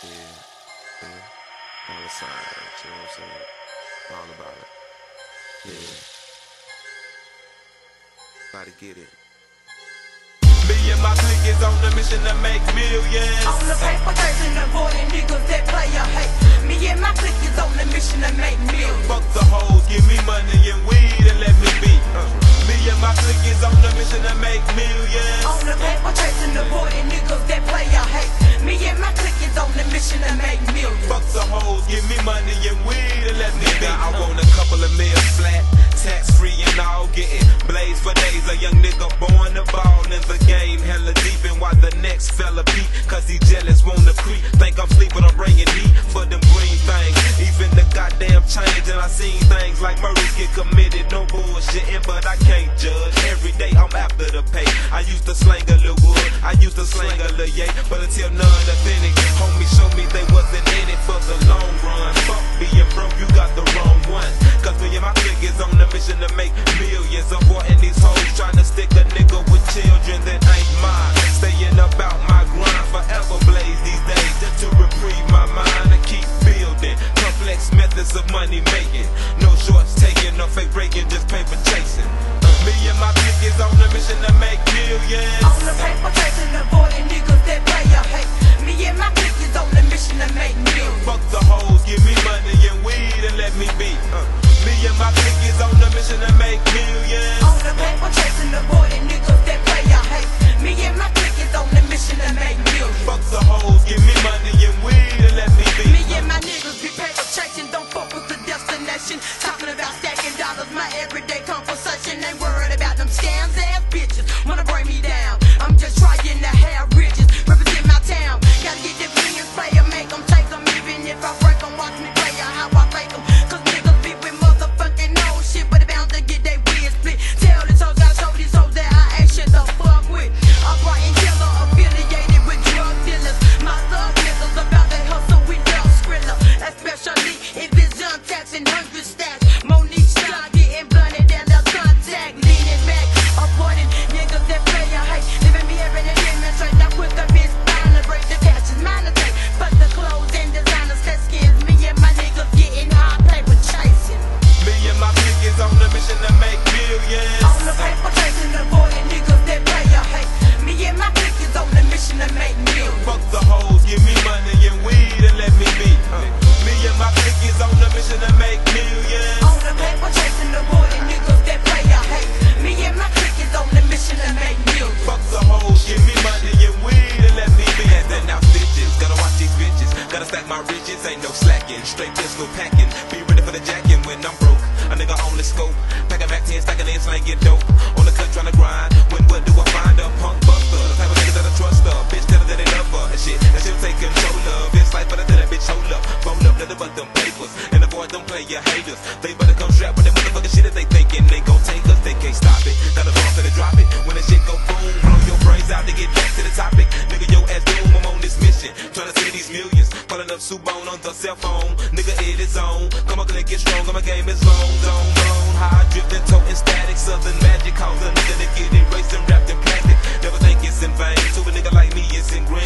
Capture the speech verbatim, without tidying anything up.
Yeah, yeah. Dollar signs, you know what I'm saying? All about it. Yeah. Gotta get it. Me and my clique is on the mission to make millions. On the paper chasing avoiding niggas that play a hate. Me and my clique is on the mission to make millions. Fuck the hoes, give me money and weed and let me be. Uh. Me and my clique is on the mission to make millions. On the paper chasing avoiding niggas that play a hate. Me and my clique is on the mission to make millions. Fuck the hoes, give me money and weed and let me be. I want a couple of meals flat, tax free and all, getting blaze for days. A young nigga born to ball in the game, hella deep, and why the next fella beat, cause he jealous, wanna creep. Think I'm sleeping, I'm bringing heat for them green things. Even the goddamn change, and I seen things like murders get committed, no bullshitting, but I can't judge. Every day I'm after the pay. I used to slang a little wood, I used to slang a little yay, but until none authentic, homie showed me they wasn't in it for the long run. Fuck being broke, you got the wrong one. Cause me and my clique is on the mission to make millions. Avoiding these hoes trying to stick a nigga with children that ain't mine. Staying about my grind, forever blaze these days to reprieve my mind and keep building complex methods of money making. No shorts taking, no fake breaking, just paper chasing. Me and my clique is on the mission to make millions. On the paper chasing avoiding niggas that play a hate. Me and my clique is on the mission to make millions. Fuck the hoes, give me money and weed and let me be. Uh. Me and my clique is on the mission to make millions. On the paper chasing avoiding niggas that play a hate. Me and my clique is on the mission to make millions. Fuck the hoes, give me money and weed and let me be. Me and my niggas be paper chasing, don't focus the destination. Talking about stacking dollars, my everyday conversation. Ain't worried about them scams ass bitches, wanna bring me down. I'm just trying to have riches, represent my town. Gotta get the millions, play 'em, make 'em, take 'em. Even if I break 'em, watch me play 'em, how I fake 'em. Cause niggas be with motherfucking old shit, but they bound to get they weird split. Tell these hoes, gotta show these hoes that I ain't shit to fuck with. Upright killer, affiliated with drug dealers. My thug niggas about they hustle, we love Skrilla. Especially if it's untaxed and hundred stacks. Monique style getting blunted and the contact. Leaning back, avoiding niggas that play a hate. Living me every day, demonstrate that quick a bitch bound to break the cash is mine to take. Fuck the clothes and designers, that skins. Me and my niggas getting high paper chasing. Me and my clique is on the mission to make millions. On the paper chasing avoiding niggas that play a hate. Me and my clique is on the mission to make millions. Fuck the hoes, give me money and weed and let me be. Uh. Me and my clique is on the mission to make millions. On the paper chasing avoiding niggas that play a hate. Me and my clique is on the mission to make millions. Fuck the hoes, give me money and weed and let me be. And then now stitches, gotta watch these bitches. Gotta stack my riches, ain't no slacking. Straight pistol packing, be ready for the jacking when I'm broke. A nigga on the scope, packing back ten, stacking in, slanging dope. On the cut tryna grind, when what do I find? A punk buster, the type of niggas that I trust her. Bitch tell her that they love her and shit, and she'll take control of. It's like, but I tell that bitch, hold up, roll up, nothing but them papers. And avoid them player haters. They better come strapped with them motherfucking shit that they thinking they gon' take us, they can't stop it. Gotta go off and drop it, when the shit go boom, blow your brains out to get back to the topic. Nigga, your ass doom, I'm on this mission, tryna see these millions. Calling up Subone on the cell phone, nigga it is on. Come on, click it strong, my game is long, zone, zone. High drifting, toting static, southern magic, cause a nigga to get erased and wrapped in plastic. Never think it's in vain, to a nigga like me it's in green.